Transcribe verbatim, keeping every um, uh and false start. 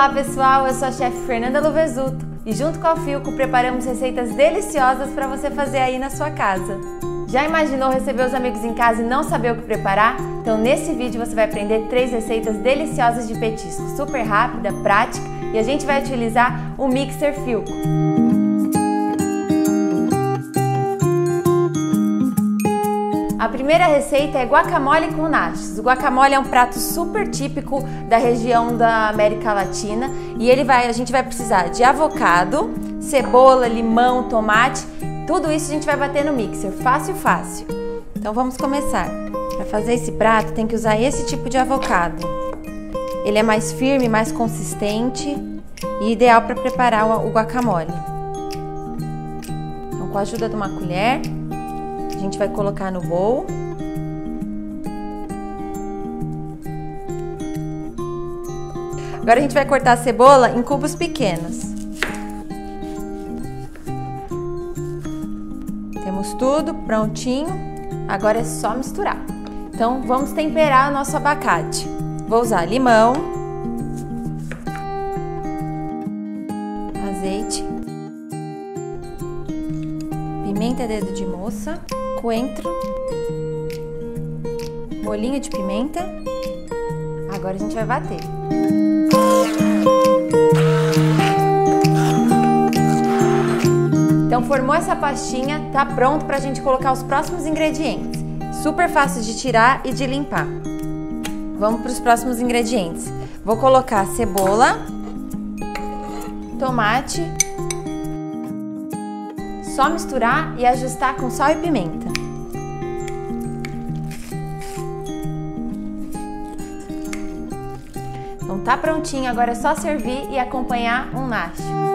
Olá pessoal, eu sou a chefe Fernanda Luvesuto e junto com a Filco preparamos receitas deliciosas para você fazer aí na sua casa. Já imaginou receber os amigos em casa e não saber o que preparar? Então nesse vídeo você vai aprender três receitas deliciosas de petisco, super rápida, prática, e a gente vai utilizar o mixer Filco. A primeira receita é guacamole com nachos. O guacamole é um prato super típico da região da América Latina e ele vai, a gente vai precisar de avocado, cebola, limão, tomate, tudo isso a gente vai bater no mixer, fácil, fácil. Então vamos começar. Para fazer esse prato tem que usar esse tipo de avocado. Ele é mais firme, mais consistente e ideal para preparar o guacamole. Então com a ajuda de uma colher, a gente vai colocar no bowl. Agora a gente vai cortar a cebola em cubos pequenos. Temos tudo prontinho, agora é só misturar. Então vamos temperar o nosso abacate. Vou usar limão, azeite, pimenta dedo de moça, coentro, molhinho de pimenta. Agora a gente vai bater. Então formou essa pastinha, tá pronto pra gente colocar os próximos ingredientes. Super fácil de tirar e de limpar. Vamos para os próximos ingredientes. Vou colocar cebola, tomate, só misturar e ajustar com sal e pimenta. Então tá prontinho, agora é só servir e acompanhar um nacho.